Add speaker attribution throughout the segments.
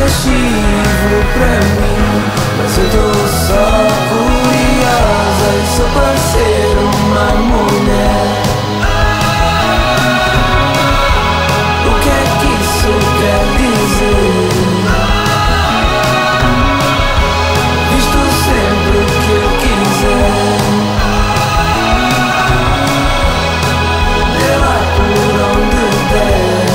Speaker 1: lascivo para mim, mas eu tô só curiosa e só para ser uma mulher. O que é que isso quer dizer? Visto sempre o que eu quiser, vê lá por onde der.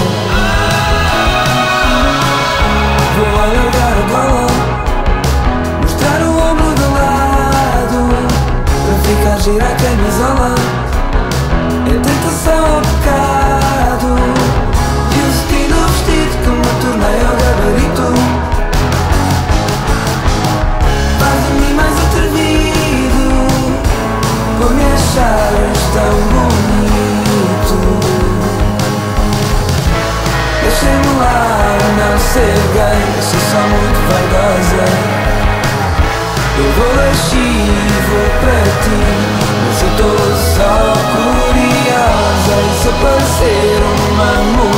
Speaker 1: Vou alargar a gola, mostrar o ombro de lado, para ficar gira a camisola. É tentação ao pecado, e o vestido que me tornei ao gabarito faz de mim mais atrevido, por me achares tão bonito. Deixem-me lá não ser gay, sou só muito vaidosa. Eu vou lascivo para ti, mas eu tô só curiosa e só para ser uma mulher.